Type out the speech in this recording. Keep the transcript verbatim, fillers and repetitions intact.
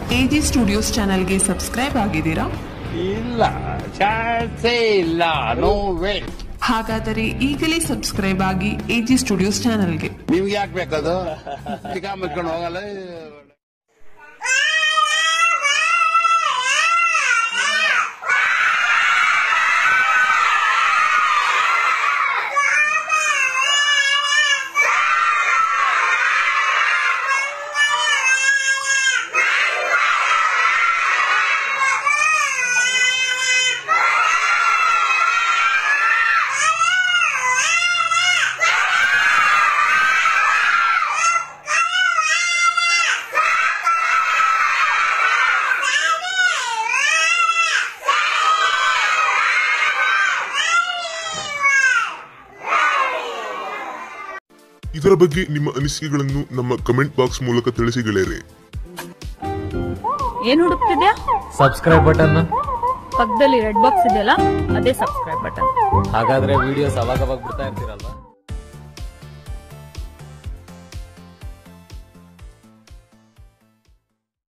AG studios ಚಾನೆಲ್ಗೆ subscribe ಆಗಿದ್ದೀರಾ? ಇಲ್ಲ, ಚಾನ್ಸೇ ಇಲ್ಲ. No way. ಹಾಗಾದರೆ ಈಗಲೇ ಸಬ್ಸ್ಕ್ರೈಬ್ ಆಗಿ ಎಜಿ ಸ್ಟುಡಿಯೋಸ್ ಚಾನೆಲ್ಗೆ. ನಿಮ್ಗೆ ಯಾಕೆ ಬೇಕದು? ಚಿಕ್ಕ ಮುಚ್ಕೊಂಡು ಹೋಗಲ್ಲ. ಇದರ ಬಗ್ಗೆ ನಿಮ್ಮ ಅನಿಸಿಕೆಗಳನ್ನು ನಮ್ಮ ಕಮೆಂಟ್ ಬಾಕ್ಸ್ ಮೂಲಕ ತಿಳಿಸಿ ಗೆಳೆಯರೆ. ಏನ್ ಹುಡುಕ್ತಿದ್ಯಾ? Subscribe button. ಪಕ್ಕದಲ್ಲಿ ರೆಡ್ ಬಾಕ್ಸ್ ಇದೆಯಲ್ಲ, ಅದೇ ಸಬ್ಸ್ಕ್ರೈಬ್ ಬಟನ್. ಹಾಗಾದ್ರೆ ವಿಡಿಯೋಸ್ ಅವಾಗ ಅವಾಗ ಬಿಡ್ತಾ ಇರ್ತೀರಲ್ವಾ?